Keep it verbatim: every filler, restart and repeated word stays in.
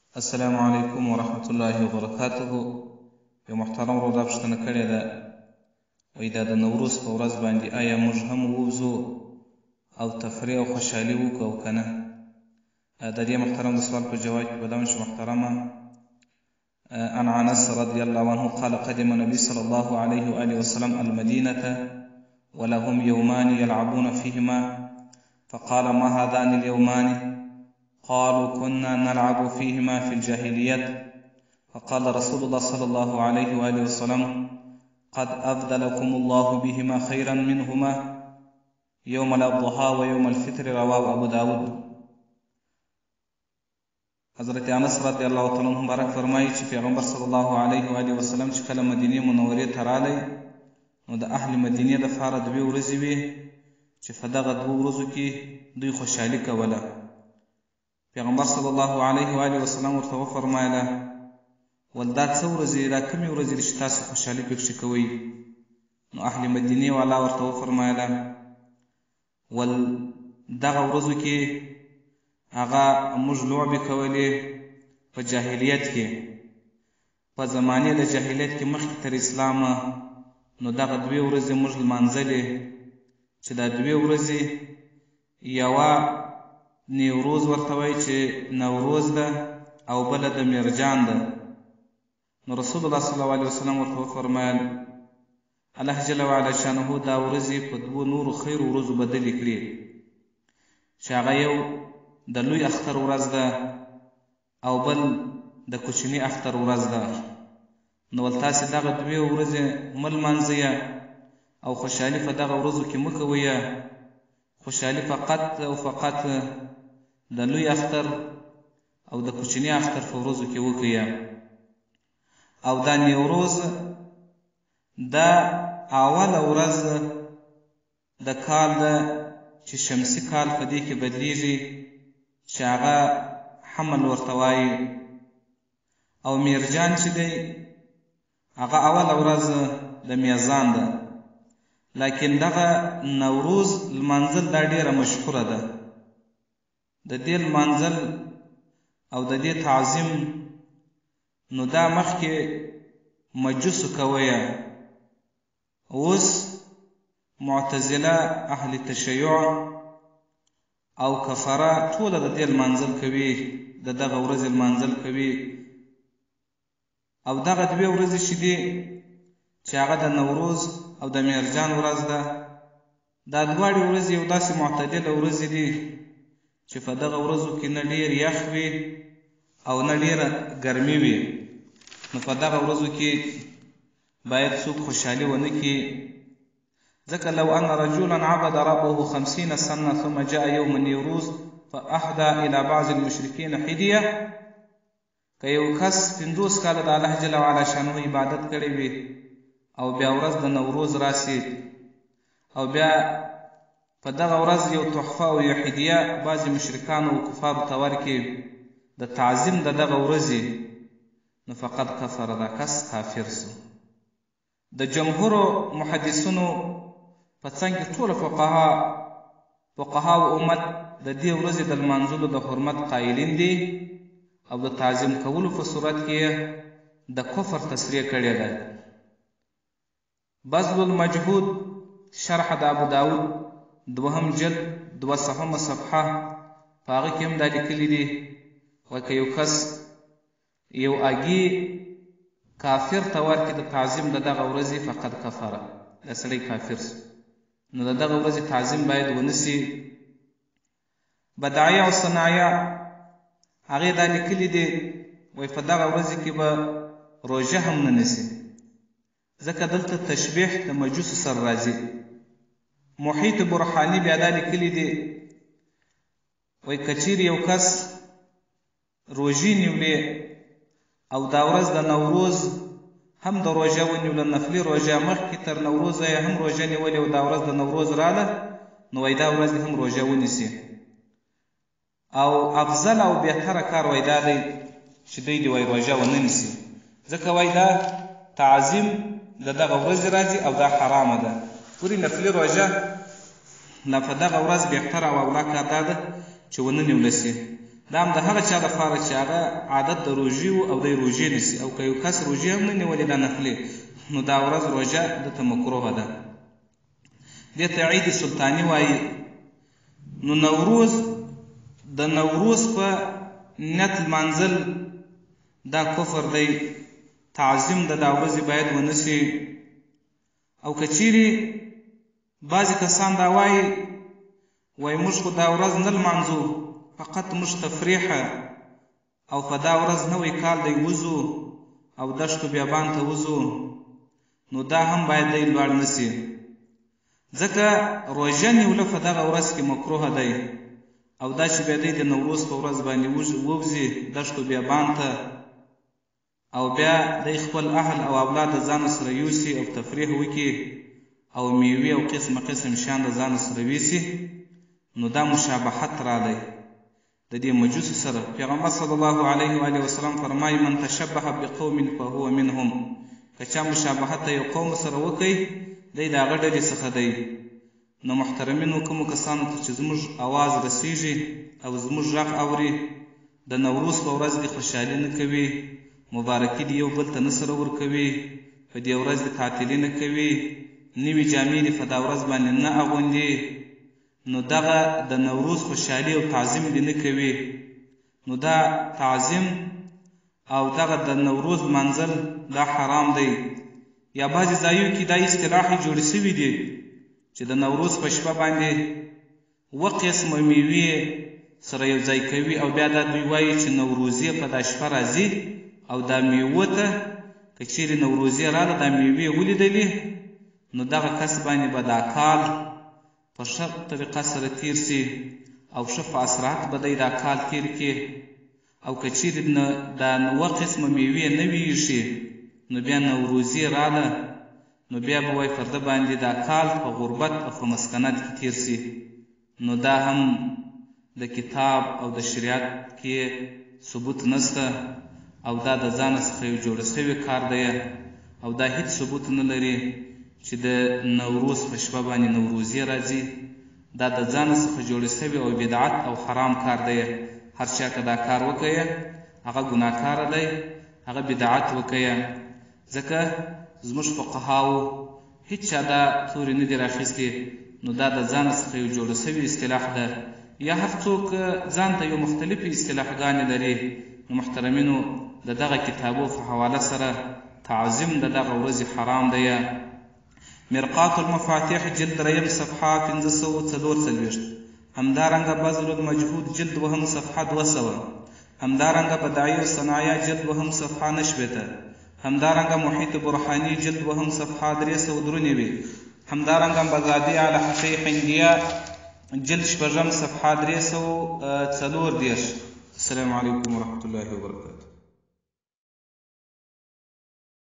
السلام علیکم ورحمت الله وبرکاته. یو محترم ورور دا پوښتنه کړې ده، وایي دا د نوروز په ورځ باندې آیا موږ هم ووځو او تفریح او خوشحالي وکړو او که نه؟ د دې محترم د سوال په جواب کې به دا چې محترمه عن انس رضي الله عنه قال قدم النبي صلى الله عليه وآله وسلم المدينة ولهم يومان يلعبون فيهما فقال ما هذان اليومان؟ قالوا كنا نلعب فيهما في الجاهلية. فقال رسول الله صلى الله عليه وآله وسلم قد أبدلكم الله بهما خيرا منهما يوم الأضحى ويوم الفطر. رواه أبو داود. حضرت انس رضی الله تعالی عنہ مبارک فرمایي چې پیغمبر صلی الله علیه و آله وسلم چې کله مدینې منورې ته رالی نو د اهل مدینې دپاره دوې ورځې وې چې په دغه دوو ورځو کې دوی خوشحالي کوله. پیغمبر صلی الله علیه و آله وسلم ورته وفرمایله ول دا څه ورځې دا کومې ورځې دي چې تاسو خوشحالي پکښې کوئ؟ نو اهل مدینې والا ورته وفرمایله ول دغه ورځو کې هغه موږ لوبې کولې په جاهلیت کې، په زمانې د جاهلیت کې مخکې تر اسلامه. نو دغه دوې ورځې موږ لمانځلې چې دا دوې ورځې یوه نیوروز ورته وایي چې نوروز ده او بله د میرجان ده. نو رسول الله صلی الله علیه وسلم ورته وفرمیل الله جل وعلا شانه دا ورځې په دوو نورو خیرو ورځو بدلې کړي چې هغه یو د لوی اختر ورځ ده او بل د کوچني اختر ورځ ده. نو ول تاسې دغه دوې ورځې مه لمانځئ او خوشحالي په دغه ورځو کې مه کوئ. خوشحالي فقط او فقط د لوی اختر او د کوچني اختر په ورځو کې وکړئ. او دا نیوروز دا اوله ورځ د کال ده چې شمسي کال په دې کې بدلیږي چې هغه حمل ورته وایي، او میرجان چې دی هغه اوله ورځ د میزان ده. لیکن دغه نوروز لمانځل دا ډیره مشهوره ده. د دې لمانځل او د دې تعظیم نو دا مخکې مجوسو کویه، اوس معتزله اهل تشیع او کفره ټوله د دې لمانځل کوي، د دغه ورځې لمانځل کوي. او دغه دوې ورځې چې دي چې هغه د نوروز او د میرجان ورځ ده، دا دواړې ورځې یو داسې معتدله ورځې دي چې په دغه ورځو کې نه ډېر یخ وي او نه ډېره ګرمي وي. نو په دغه ورځو کې باید څوک خوشحالي ونه کړي، ځکه لو ان رجلا عبد ربه خمسين سنة ثم جاء يوم النوروز فأهدى إلى بعض المشركين حدية. که یو کس پنځوس کاله د الله جل وعلا شانه عبادت کړی وي او بیا ورځ د نوروز راسي او بیا په دغه ورځ یو تحفه او یو هدیه بعضې مشرکانو او کفارو ته ورکړي د تعظیم د دغه ورځې، نو فقط کفر، دا کس کافر سو. د جمهورو محدثونو په څنګ کې ټوله فقها فقها او امت د دې ورځې د لمانځلو د حرمت قایلین دي او د تعظیم کولو په صورت کې د کفر تصریح کړې ده. بذل المجهود شرح د ابو داود دوهم جلد دوه سوهمه صفحه په هغه کې هم دا لیکلي دي وایي که یو کس یو اګي کافر ته ورکړي د تعظیم د دغه ورځې فقط کفره، دا سړی کافر سو. نو د دغه ورځې تعظیم باید ونسي. بدایع او صنایع هغې دا لیکلي دي وایي په دغه ورځې کې به روژه هم نه نیسي، ځکه دلته تشبیح د مجوسو سره راځي. محیط برحاني بیا دا لیکلي دي وایي که چیرې یو کس روژې نیولې او دا ورځ د نوروز هم د روژه ونیوله، نفلي روژه مخکې تر نوروزه یې هم روژه نیولې او دا ورځ د نوروز راله، نو وایي دا ورځ هم روژه ونیسي. او افضل او بهتره کار وایي دا دی چې دوی دې وایي روژه ونه نیسي، ځکه وایي دا تعظیم د دغه ورځې راځي او دا حرامه ده. پورې نفلي روژه نه په دغه ورځ بهتره او اولا کار دا ده چې ونه نیوله سي. دا هم د هغه چا دپاره چې هغه عادت د روژې و او دی روژې نیسي، او که یو کس روژې هم نه نیولې دا نفلې، نو دا ورځ روژه دته مکروهه ده. دې ته عید سلطاني وایي. نو نوروز، د نوروز په نیت لمانځل دا کفر دی، تعظیم د دا ورځې باید ونه سي. او که چیرې بعضې کسان دا وایي وایي موږ خو دا ورځ نه لمانځو، فقط موږ تفریحه او په دا ورځ نوی کال دی وځو او دشتو بیابان ته وځو، نو دا هم باید دی لوړ نه سي، ځکه روژه نیوله په دغه ورځ کې مکروهه دی. او دا چې بیا دی د نوروز په ورځ باندې ووځي دشتو بیابان ته، او بیا دی خپل اهل او اولاد د ځان سره یوسي او تفریح وکړي او میوې او قسمه قسم شیان د ځان سره ویسي، نو دا مشابهت رالی د دې مجوسو سره. پیغمبر صلی الله علیه و آله وسلم فرمایي من تشبه بقوم فهو منهم، که چا مشابهت د یو قوم سره وکړي دی د هغه ډلې څخه دی. نو محترمینو، کومو کسانو ته چې زموږ اواز رسیږي او زموږ غږ اوري، د نوروز په ورځ دې خوشحالي نه کوي، مبارکي دې یو بل ته نه سره ورکوي، په دې ورځ دې تعطیلي نه کوي، نوي جامې دې په دا ورځ باندې نه اغوندي، نو دغه د نوروز خوشحالي او تعظیم دې نه کوي. نو دا تعظیم او دغه د نوروز منزل دا حرام دی. یا بعضې ځایو کې دا اصطلاحي جوړې سوي دي چې د نوروز په شپه باندې اووه قسمه میوې سره یو ځای کوي، او بیا دا دوی وایي چې نوروزې په دا شپه راځي، او دا میوو ته که چیرې نوروزې راغله دا میوې ولیدلې، نو دغه کس باندې به دا کال په ښه طریقه سره تیر سي او ښه په اسرات به دی دا کال تیر کړي. او که چیرې دا اووه قسمه میوې نه وي ایښي، نو بیا نوروزې راغله، نو بیا به وایي پر ده باندې دا کال په غربت او په مسکنت کې تیر سي. نو دا هم د کتاب او د شریعت کې ثبوت نسته، او دا د ځانه څخه یو جوړه سوی کار دی، او دا هیڅ ثبوت نه لري چې د نوروز په شپه باندې نوروزې راځي. دا د ځانه څخه جوړه سوی او بدعت او حرام کار دی. هر چا که دا کار وکړي هغه ګناهکاره دی، هغه بدعت وکړي، ځکه زموږ فقهاو هیڅ چا دا تورې نه دي راخیستې. نو دا د ځانه څخه یو جوړه سوې اصطلاح ده، یا هر څوک ځان ته یو مختلفې اصطلاحګانې لري. نو محترمینو، د دغه کتابو په حواله سره تعظیم د دغه ورځې حرام دی. مرقات المفاتيح جلد دریم صفحه پنځه سوه څلور څلوېښت، همدارنګه بذل المجهود جلد وهم صفحه دوه سوه، همدارنګه بدایع الصنایع جلد وهم صفحه نه شپېته، همدارنګه محیط برهانی جلد وهم صفحه درې سوه درې نوي، همدارنګه بغدادي علی حقیق هندیه جلد شپږم صفحه درې سوه څلور دېرش. السلام علیکم ورحمة الله وبرکاته.